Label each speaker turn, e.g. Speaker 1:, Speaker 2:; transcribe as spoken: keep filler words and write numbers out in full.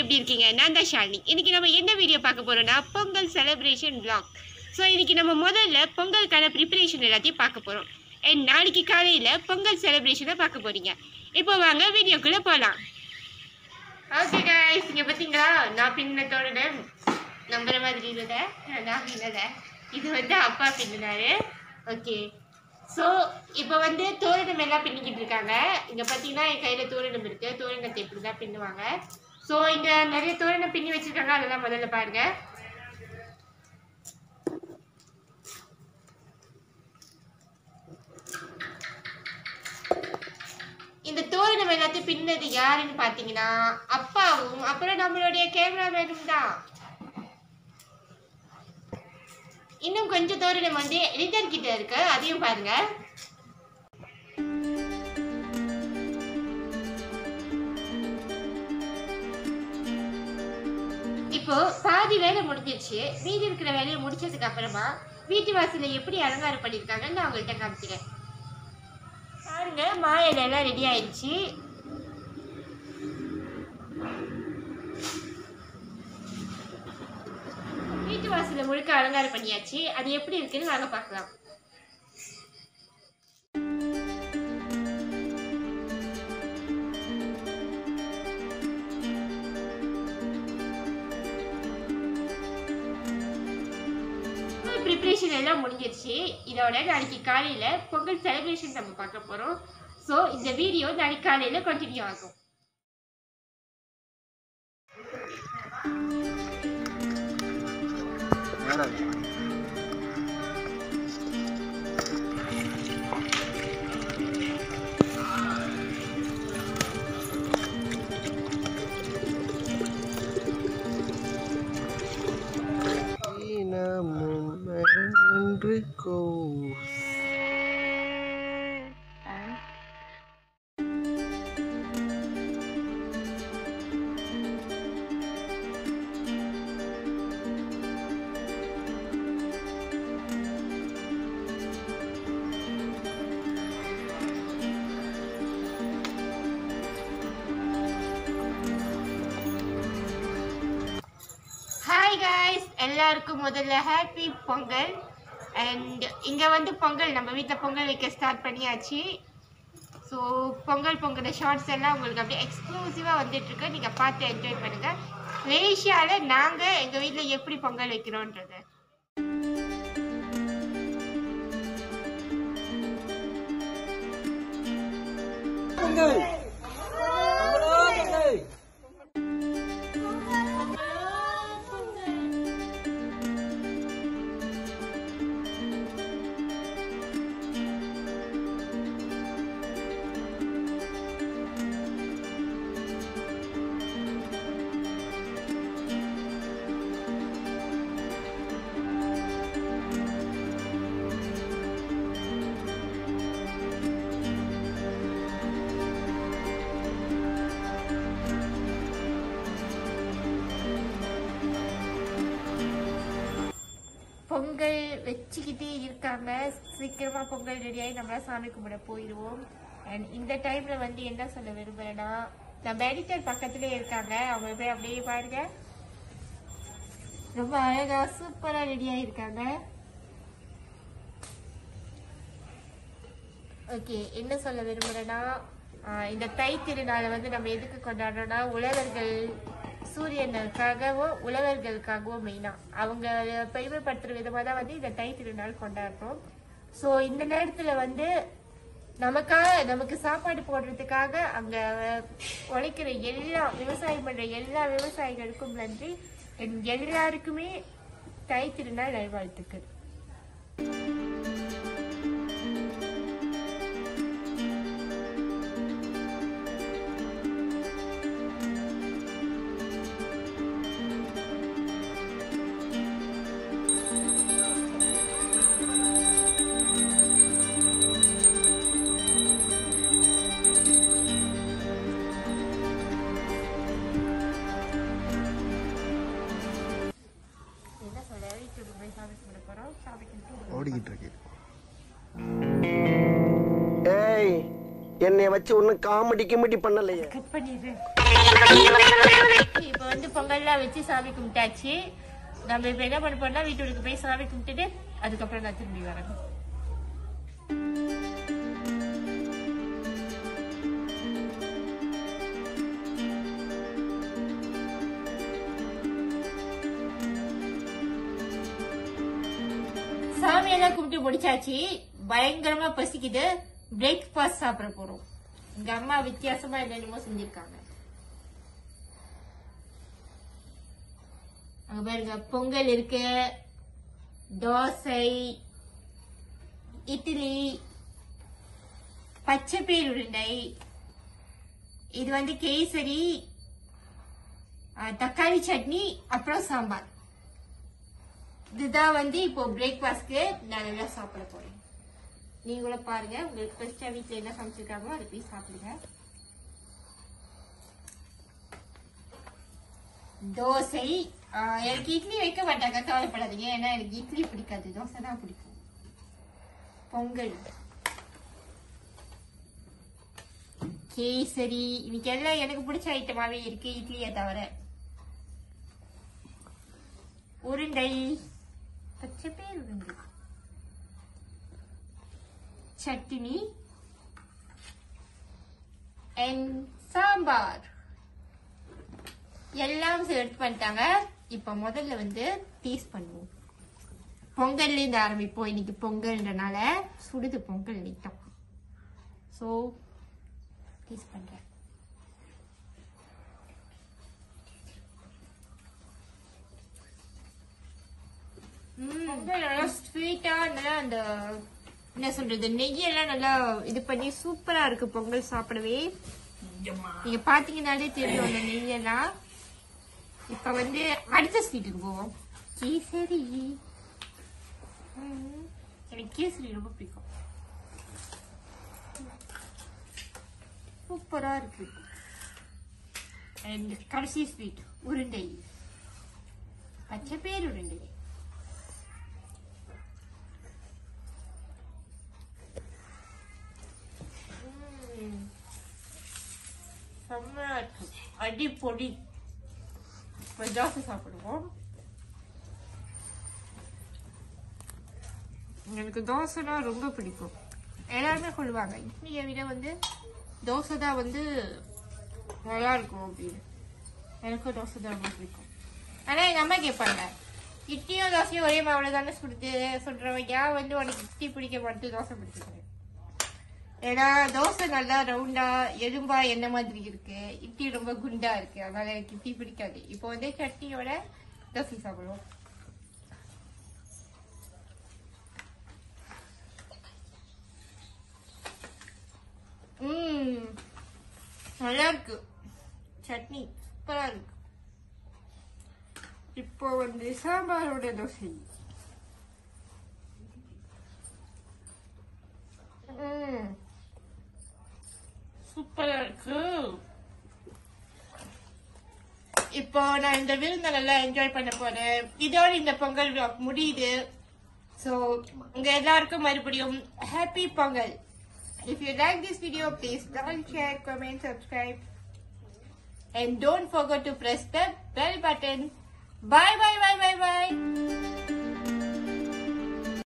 Speaker 1: எப்படி இருக்கீங்க? நான் தான் ஷாலினி. இன்னைக்கு நம்ம என்ன வீடியோ பார்க்க போறோம்னா பொங்கல் செலிப்ரேஷன் vlog. ஸோ இன்னைக்கு நம்ம முதல்ல பொங்கலுக்கான ப்ரிப்பரேஷன் எல்லாத்தையும் பார்க்க போறோம். அண்ட் நாளைக்கு காலையில பொங்கல் செலிப்ரேஷனை பார்க்க போறீங்க. இப்போ வாங்க வீடியோக்குள்ள போகலாம். ஓகே கைஸ், இங்கே பார்த்தீங்களா நான் பின்னத்தோட நம்புற மாதிரி இல்லை, நான் பின்னலை. இது வந்து அப்பா பின்னாரு. ஓகே, ஸோ இப்போ வந்து தோரணம் எல்லாம் பின்னிக்கிட்டு இருக்காங்க. இங்கே பார்த்தீங்கன்னா என் கையில் தோரணம் இருக்குது. தோரணத்தை இப்படி தான் பின்னுவாங்க. ஸோ இங்கே நிறைய தோரணம் பின்னி வச்சுருக்காங்க, அதெல்லாம் முதல்ல பாருங்க. இந்த தோரணம் எல்லாத்தையும் பின்னது யாருன்னு பார்த்தீங்கன்னா அப்பாவும் அப்புறம் நம்மளுடைய கேமராமேனும் தான். இன்னும் கொஞ்சம் தோரணம் வந்து எடிட்டர் கிட்ட இருக்கு, அதையும் பாருங்க. இப்போ பாதி வேலை முடிஞ்சிருச்சு. மீதி இருக்கிற வேலையை முடிச்சதுக்கு அப்புறமா வீட்டு வாசல எப்படி அலங்காரம் பண்ணியிருக்காங்கன்னு நான் உங்கள்கிட்ட காமிக்கிறேன். பாருங்க, மாயில எல்லாம் ரெடி ஆயிடுச்சு. வீட்டு வாசல முழுக்க அலங்காரம் பண்ணியாச்சு. அது எப்படி இருக்குன்னு வாங்க பார்க்கலாம். ப்ரிப்ரேஷன் எல்லாம் முடிஞ்சிருச்சு. இதோட நாளைக்கு காலையில பொங்கல் செலிப்ரேஷன் நம்ம பார்க்க போறோம். ஸோ இந்த வீடியோ நாளைக்கு காலையில கண்டினியூ ஆகும். ஹாய் காய்ஸ், எல்லாருக்கும் முதல்ல ஹாப்பி பொங்கல். அண்ட் இங்கே வந்து பொங்கல் நம்ம வீட்டில் பொங்கல் வைக்க ஸ்டார்ட் பண்ணியாச்சு. ஸோ பொங்கல் பொங்கல் ஷார்ட்ஸ் எல்லாம் உங்களுக்கு அப்படியே எக்ஸ்க்ளூசிவாக வந்துட்டுருக்கு. நீங்கள் பார்த்து என்ஜாய் பண்ணுங்கள். மலேசியாவில் நாங்கள் எங்கள் வீட்டில் எப்படி பொங்கல் வைக்கிறோன்றது. பொங்கல் பொங்கல் வச்சுக்கிட்டே இருக்காங்க. சீக்கிரமா பொங்கல் ரெடியாகி நம்மளா சாமி கும்பிட போயிடுவோம். அண்ட் இந்த டைம்ல வந்து என்ன சொல்ல விரும்புறேன்னா, நம்ம எடிட்டர் பக்கத்துலேயே இருக்காங்க. அவங்க போய் அப்படியே பாருங்க, ரொம்ப அழகா சூப்பரா ரெடியாக இருக்காங்க. ஓகே, என்ன சொல்ல விரும்புறேன்னா, இந்த தை திருநாளை வந்து நம்ம எதுக்கு கொண்டாடுறோம்னா, உழவர்கள் சூரியனுக்காகவும் உழவர்களுக்காகவும் மெயினாக அவங்க பெருமைப்படுத்துகிற விதமாக தான் வந்து இந்த தை திருநாள் கொண்டாடுறோம். ஸோ இந்த நேரத்தில் வந்து நமக்காக நமக்கு சாப்பாடு போடுறதுக்காக அங்கே உழைக்கிற எல்லா விவசாயம் பண்ணுற எல்லா விவசாயிகளுக்கும் நன்றி. எல்லாருக்குமே தை திருநாள் நல்வாழ்த்துக்கள்.
Speaker 2: ஓடிக்கிட்டு இருக்கு. ஏய், என்னை வச்சு ஒன்னும் காமெடி கிமெடி பண்ணலையே.
Speaker 1: கட் பண்ணிடு. இப்போ வந்து பொங்கல்லாம் வச்சு சாமி கும்பிட்டாச்சு. நம்ம இப்ப என்ன பண்ண போறோம்னா வீட்டுக்கு போய் சாமி கும்பிட்டுட்டு அதுக்கப்புறம் நான் திரும்பி வரேன். சாமியெல்லாம் கும்பிட்டு முடிச்சாச்சு. பயங்கரமா பசிக்குது. பிரேக்ஃபாஸ்ட் சாப்பிட போறோம். எங்க அம்மா வித்தியாசமா என்னென்னமோ செஞ்சிருக்காங்க. அங்க பாருங்க, பொங்கல் இருக்கு, தோசை, இட்லி, பச்சைப்பயிர் உருண்டை, இது வந்து கேசரி, தக்காளி சட்னி, அப்புறம் சாம்பார். இதுதான் வந்து இப்போ பிரேக்ஃபாஸ்ட்க்கு நான் நல்லா சாப்பிட போறேன். நீங்களும் பாருங்க, உங்களுக்கு ஃபர்ஸ்டா வீட்டுல என்ன சமைச்சிருக்காங்களோ அதை போய் சாப்பிடுங்க. தோசை, எனக்கு இட்லி வைக்க மாட்டாங்க, கவலைப்படாதீங்க. ஏன்னா எனக்கு இட்லி பிடிக்காது, தோசை தான் பிடிக்கும். பொங்கல், கேசரி, இன்னைக்கு எல்லாம் எனக்கு பிடிச்ச ஐட்டமாவே இருக்கு இட்லியை தவிர. உருண்டை, பச்சைப்பயிர் உருண்டை, சட்னி அண்ட் சாம்பார் எல்லாம் செலக்ட் பண்ணிட்டாங்க. இப்ப முதல்ல வந்து டேஸ்ட் பண்ணுவோம். பொங்கல்ல இருந்து ஆரம்பிப்போம். இன்னைக்கு பொங்கல்ன்றனால சுடுது பொங்கல் நிட்டம். சோ டேஸ்ட் பண்றேன். நல்லா ஸ்வீட்டா, நல்லா அந்த என்ன சொல்றது, நெய்யெல்லாம் நல்லா இது பண்ணி சூப்பரா இருக்கு பொங்கல் சாப்பிடவே. நீங்க பாத்தீங்கன்னாலே தெரியும் அந்த நெய்யெல்லாம். இப்ப வந்து அடுத்த ஸ்வீட்டுக்கு போவோம். கேசரி. எனக்கு கேசரி ரொம்ப பிடிக்கும். சூப்பரா இருக்கு. அண்ட் கடைசி ஸ்வீட் உருண்டை, பச்சைப்பயிர் உருண்டை. செம்மையா இருக்கு, அடி பொடி. இப்ப தோசை சாப்பிடுவோம். எனக்கு தோசைனா ரொம்ப பிடிக்கும். எல்லாருமே சொல்லுவாங்க இட்லியை விட வந்து தோசை தான் வந்து நல்லா இருக்கும் அப்படின்னு. எனக்கும் தோசை தான் ரொம்ப பிடிக்கும். ஆனா எங்க அம்மா கேட்பாங்க, இட்லியும் தோசையும் ஒரே மாவுல தானே சுடுது சொல்றவங்க, ஏன் வந்து உனக்கு இட்லி பிடிக்க மாட்டேன் தோசை பிடிச்சிக்கிறேன். ஏன்னா தோசை நல்லா ரவுண்டா எலும்பா என்ன மாதிரி இருக்கு, இட்லி ரொம்ப குண்டா இருக்கு, அதனால எனக்கு இட்லி பிடிக்காது. இப்போ வந்து சட்னியோட தோசை சாப்பிடுவோம். உம் நல்லா இருக்கு, சட்னி சூப்பரா இருக்கு. இப்போ வந்து சாம்பாரோட தோசை. உம் சூப்பரா இருக்கு. இப்போ நான் இந்த விருந்தை நல்லா என்ஜாய் பண்ண போறேன். இதோட இந்த பொங்கல் vlog முடியுது. சோ உங்க எல்லாருக்கும் மறுபடியும் happy Pongal. If you like this video, please like, share, comment, subscribe, and don't forget to press the bell button. Bye bye bye bye bye.